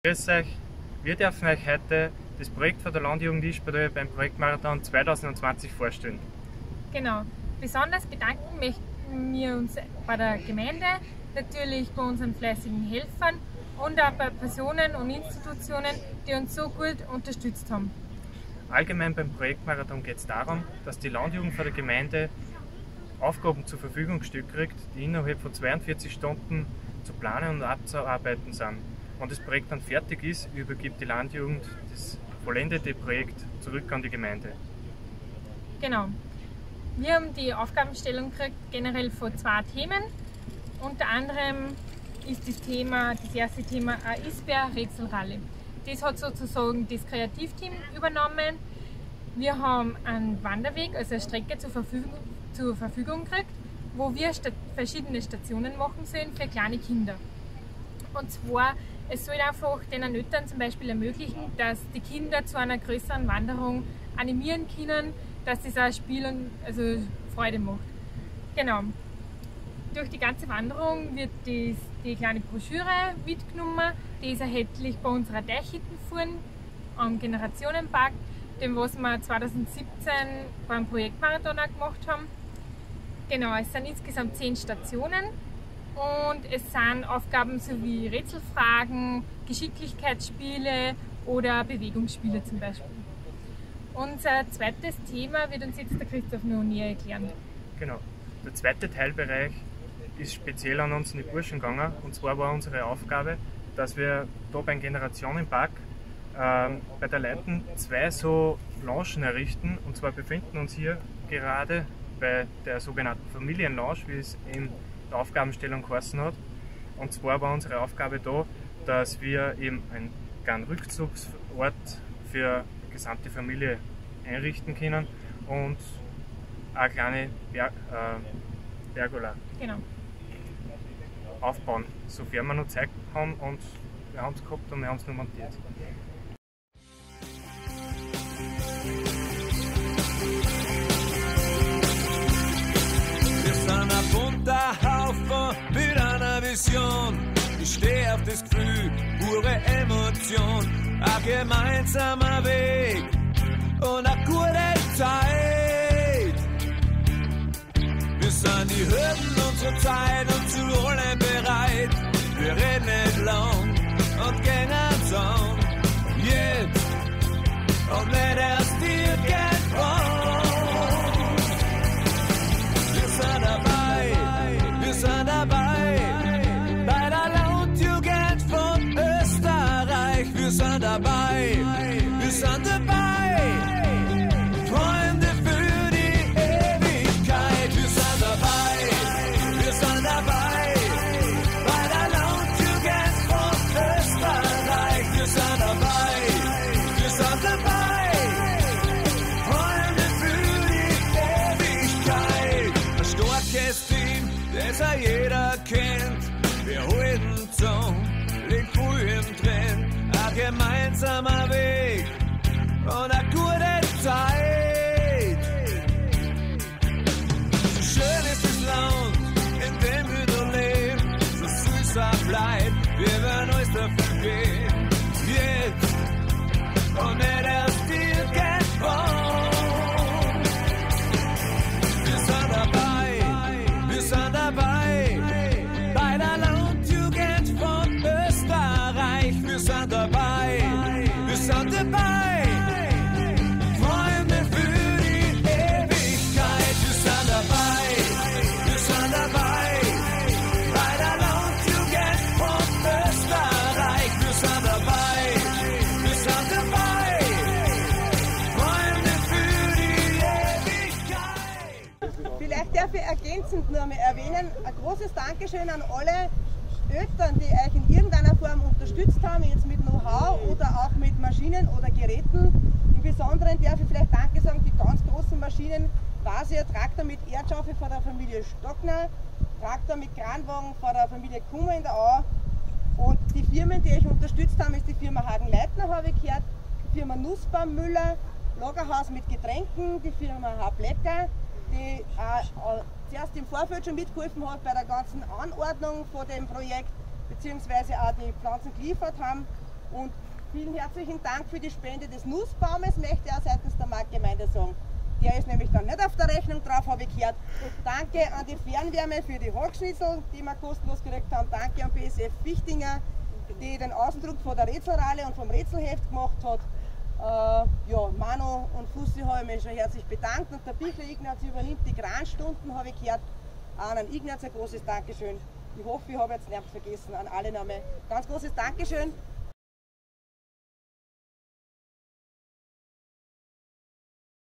Grüß euch, wir dürfen euch heute das Projekt von der Landjugend Ispedal beim Projektmarathon 2020 vorstellen. Genau, besonders bedanken möchten wir uns bei der Gemeinde, natürlich bei unseren fleißigen Helfern und auch bei Personen und Institutionen, die uns so gut unterstützt haben. Allgemein beim Projektmarathon geht es darum, dass die Landjugend von der Gemeinde Aufgaben zur Verfügung gestellt kriegt, die innerhalb von 42 Stunden zu planen und abzuarbeiten sind. Wenn das Projekt dann fertig ist, übergibt die Landjugend das vollendete Projekt zurück an die Gemeinde. Genau. Wir haben die Aufgabenstellung gekriegt, generell von 2 Themen. Unter anderem ist das erste Thema eine Eisbär-Rätselrallye. Das hat sozusagen das Kreativteam übernommen. Wir haben einen Wanderweg, also eine Strecke zur Verfügung gekriegt, wo wir verschiedene Stationen machen sollen für kleine Kinder. Und zwar, es soll einfach den Eltern zum Beispiel ermöglichen, dass die Kinder zu einer größeren Wanderung animieren können, dass das auch Spiel und also Freude macht. Genau. Durch die ganze Wanderung wird die kleine Broschüre mitgenommen, die ist erhältlich bei unserer Teichhüttenfuhren am Generationenpark, dem was wir 2017 beim Projektmarathon auch gemacht haben. Genau, es sind insgesamt 10 Stationen. Und es sind Aufgaben sowie Rätselfragen, Geschicklichkeitsspiele oder Bewegungsspiele zum Beispiel. Unser zweites Thema wird uns jetzt der Christoph noch näher erklären. Genau. Der zweite Teilbereich ist speziell an uns in die Burschen gegangen. Und zwar war unsere Aufgabe, dass wir da beim Generationenpark bei der Leiten 2 so Loungen errichten. Und zwar befinden uns hier gerade bei der sogenannten Familienlounge, wie es in der Aufgabenstellung geheißen hat. Und zwar war unsere Aufgabe da, dass wir eben einen kleinen Rückzugsort für die gesamte Familie einrichten können und eine kleine Pergola aufbauen, sofern wir noch Zeit haben, und wir haben es gehabt und wir haben es noch montiert. Mit einer Vision, ich stehe auf das Gefühl, pure Emotion, ein gemeinsamer Weg und eine gute Zeit. Wir sind die Hürden unserer Zeit und zu allem bereit. Wir reden nicht lang und gehen zusammen, jetzt und nicht erst irgendwann. Wir sind dabei, bei der Landjugend von Österreich. Wir sind dabei, Freunde für die Ewigkeit. Wir sind dabei, bei der Landjugend von Österreich. Wir sind dabei, Freunde für die Ewigkeit. Ein starkes Team, das auch jeder kennt. Wir halten zusammen, den Grün drin, ein gemeinsamer Weg und eine gute Zeit. So schön ist das Land, in dem wir da leben, so süß auch bleibt, wir werden alles dafür geben. Jetzt und nicht erst irgendwann. Wir sind dabei, bei der Landjugend von Österreich. Wir sind dabei, Freunde für die Ewigkeit. Wir sind dabei, bei der Landjugend von Österreich. Wir sind dabei, Freunde für die Ewigkeit. Vielleicht darf ich ergänzend nur mal erwähnen, ein großes Dankeschön an alle Eltern, die euch in irgendeiner Form unterstützt haben, jetzt mit Know-how oder auch mit Maschinen oder Geräten. Im Besonderen darf ich vielleicht Danke sagen, die ganz großen Maschinen, Vasia, Traktor mit Erdschaufel von der Familie Stockner, Traktor mit Kranwagen von der Familie Kummer in der Au. Und die Firmen, die euch unterstützt haben, ist die Firma Hagen-Leitner, habe ich gehört, die Firma Nussbaum-Müller, Lagerhaus mit Getränken, die Firma Hablecker, die zuerst im Vorfeld schon mitgeholfen hat bei der ganzen Anordnung von dem Projekt, beziehungsweise auch die Pflanzen geliefert haben. Und vielen herzlichen Dank für die Spende des Nussbaumes, möchte ich auch seitens der Marktgemeinde sagen. Der ist nämlich dann nicht auf der Rechnung drauf, habe ich gehört. Danke an die Fernwärme für die Hackschnitzel, die wir kostenlos gekriegt haben. Danke an BSF Fichtinger, die den Außendruck von der Rätselralle und vom Rätselheft gemacht hat. Ja, Manu und Fussi habe ich mich schon herzlich bedankt. Und der Bichler Ignaz übernimmt die Kranstunden, habe ich gehört. Auch an Ignaz ein großes Dankeschön. Ich hoffe, ich habe jetzt nichts vergessen. An alle nochmal ganz großes Dankeschön.